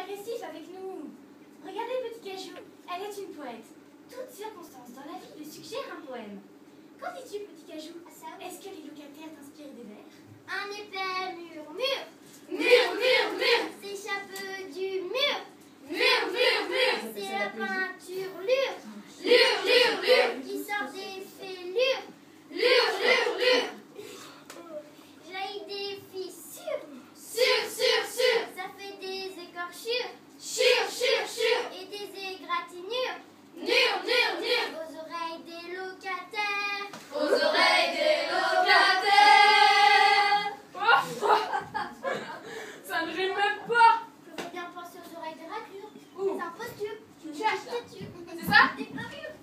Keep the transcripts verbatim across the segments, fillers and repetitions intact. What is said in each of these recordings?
agressif avec nous. Regardez, Petit Cajou, elle est une poète. Toute circonstance dans la vie lui suggère un poème. Qu'en dis-tu, Petit Cajou? Est-ce que les locataires t'inspirent des vers? Un épais murmure, Mur, mur, mur, s'échappe du mur. mur, mur, mur, C'est la peinture lure lure, lure, lure, qui sort des fêlures. lure, lure, lure, Jaillit des fissures, sur, sur, sur, ça fait des écorchures sur, sur, sur, et des égratignures nur, nur, nur, aux oreilles des locataires. aux oreilles des locataires. Ça ne rime même pas. Je veux bien penser aux oreilles des raclures, Où? des impostures, Tu des cherches, là. statues, C'est ça? des parures.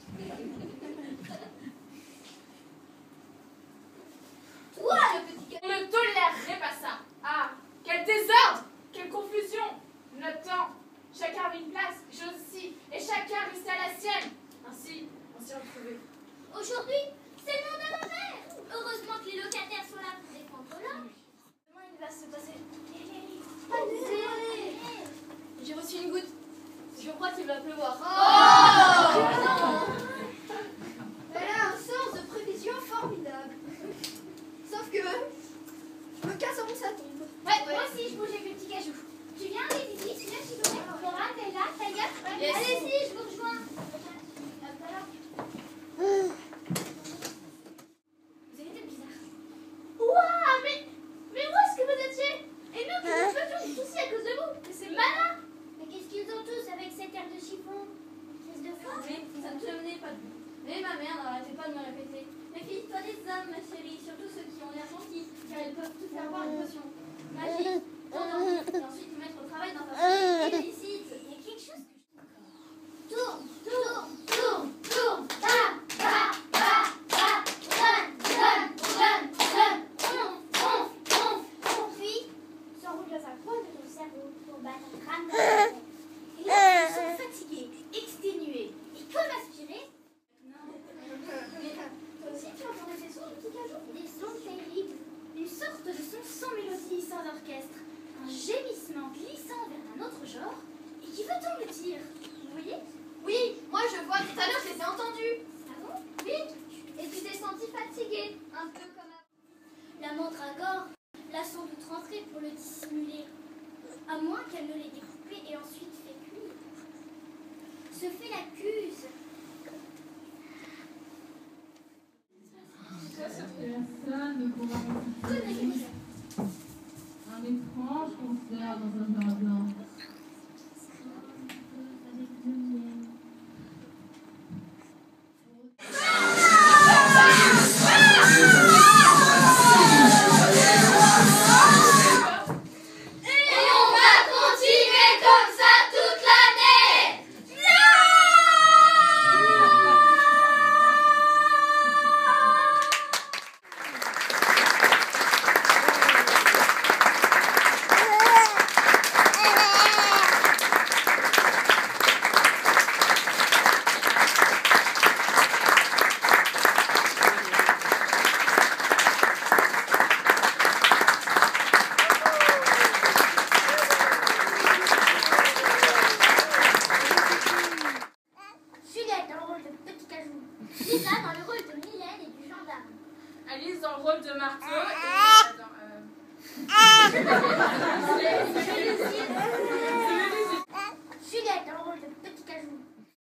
Toi, le petit gars. On ne tolérerait pas ça. Ah, quel désordre, quelle confusion. Notre temps, chacun avait une place, je aussi, et chacun restait à la sienne. Ainsi, on s'y retrouvait. Aujourd'hui, c'est le monde à l'envers. Heureusement que les locataires sont là pour défendre l'homme. Comment il va se passer? Allez. J'ai reçu une goutte. Je crois qu'il va pleuvoir. Oh! Elle a un sens de prévision formidable. Sauf que je me casse avant que ça tombe. Ouais, moi aussi, je bouge avec le petit Cajou. Tu viens, les Didi? Tu viens, s'il te plaît? Flora, t'es là? Ta gueule? Yes. Allez-y, je vous rejoins. Vous avez été bizarre. Ouah, mais, mais où est-ce que vous étiez? Et nous, qui nous faisions du souci à cause de vous? Mais c'est malin. Mais qu'est-ce qu'ils ont tous avec cette air de chiffon? Crise de foi? Mais ça ne tenait pas debout. Mais ma mère n'arrêtait pas de me répéter. Méfie-toi des hommes, ma chérie, surtout ceux qui ont l'air gentils, car ils peuvent tout faire boire une potion magique, t'endormir, et ensuite te mettre au travail dans ta famille illicite. Il y a quelque chose que je... Tourne, tourne, tourne, tourne, bam, bam, bam, bam, donne, donne, donne, donne, on, on, on, on, puis s'enroule dans un coin de ton cerveau pour battre un crâne dans la tête. Et là, ils sont fatigués, exténués, et comme aspirés. Toi aussi, tu entends ces sons, petit Cajou? Des sons terribles. Une sorte de son sans mélodie, sans orchestre. Un gémissement glissant vers un autre genre et qui veut tant le dire. Vous voyez? Oui, moi je vois, tout à l'heure je les ai entendus. Ah bon? Oui, et tu t'es senti fatigué, un peu comme avant. La mandragore l'a sans doute rentrée pour le dissimuler, à moins qu'elle ne l'ait découpé et ensuite fait cuire. Ce fait l'accuse